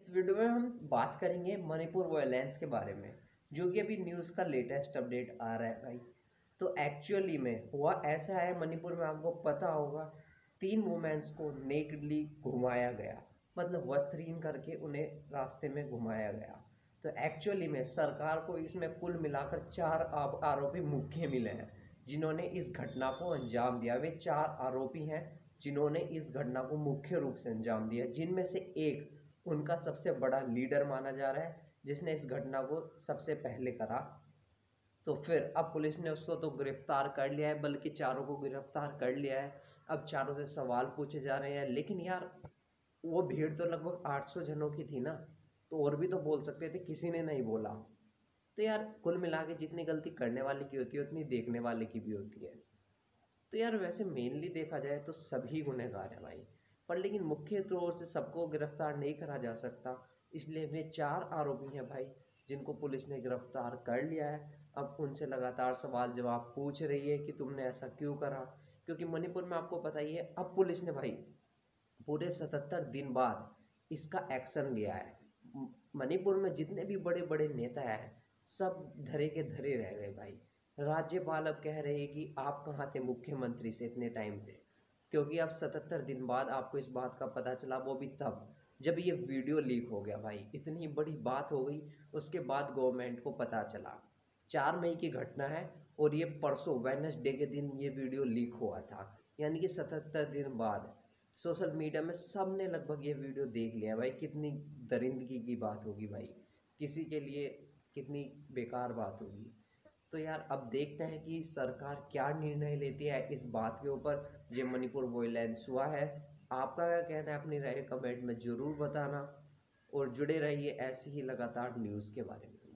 Video में हम बात करेंगे मणिपुर वायलेंस के बारे में, जो कि अभी न्यूज़ का लेटेस्ट अपडेट आ रहा है भाई। तो एक्चुअली में हुआ ऐसा है, मणिपुर में आपको पता होगा 3 वुमेन्स को नेकेडली घुमाया गया, मतलब वस्त्रहीन करके उन्हें रास्ते में घुमाया गया। तो एक्चुअली में सरकार को इसमें कुल मिलाकर 4 आरोपी मुख्य मिले हैं जिन्होंने इस घटना को अंजाम दिया। वे 4 आरोपी हैं जिन्होंने इस घटना को मुख्य रूप से अंजाम दिया, जिनमें से एक उनका सबसे बड़ा लीडर माना जा रहा है जिसने इस घटना को सबसे पहले करा। तो फिर अब पुलिस ने उसको तो गिरफ्तार कर लिया है, बल्कि चारों को गिरफ्तार कर लिया है। अब चारों से सवाल पूछे जा रहे हैं, लेकिन यार वो भीड़ तो लगभग 800 जनों की थी ना, तो और भी तो बोल सकते थे, किसी ने नहीं बोला। तो यार कुल मिला के जितनी गलती करने वाले की होती है उतनी देखने वाले की भी होती है। तो यार वैसे मेनली देखा जाए तो सभी गुनहगार हैं भाई, पर लेकिन मुख्य तौर से सबको गिरफ्तार नहीं करा जा सकता। इसलिए वे 4 आरोपी हैं भाई जिनको पुलिस ने गिरफ्तार कर लिया है। अब उनसे लगातार सवाल जवाब पूछ रही है कि तुमने ऐसा क्यों करा, क्योंकि मणिपुर में आपको पता ही है अब पुलिस ने भाई पूरे 77 दिन बाद इसका एक्शन लिया है। मणिपुर में जितने भी बड़े बड़े नेता हैं सब धरे के धरे रह गए भाई। राज्यपाल अब कह रहे हैं कि आप कहाँ थे मुख्यमंत्री से इतने टाइम से, क्योंकि अब 77 दिन बाद आपको इस बात का पता चला, वो भी तब जब ये वीडियो लीक हो गया भाई। इतनी बड़ी बात हो गई, उसके बाद गवर्नमेंट को पता चला। 4 मई की घटना है और ये परसों वेडनेसडे के दिन ये वीडियो लीक हुआ था, यानी कि 77 दिन बाद सोशल मीडिया में सब ने लगभग ये वीडियो देख लिया भाई। कितनी दरिंदगी की बात होगी भाई, किसी के लिए कितनी बेकार बात होगी। तो यार अब देखते हैं कि सरकार क्या निर्णय लेती है इस बात के ऊपर जो मणिपुर वॉयलेंस हुआ है। आपका क्या कहना है, अपनी राय कमेंट में ज़रूर बताना, और जुड़े रहिए ऐसी ही लगातार न्यूज़ के बारे में।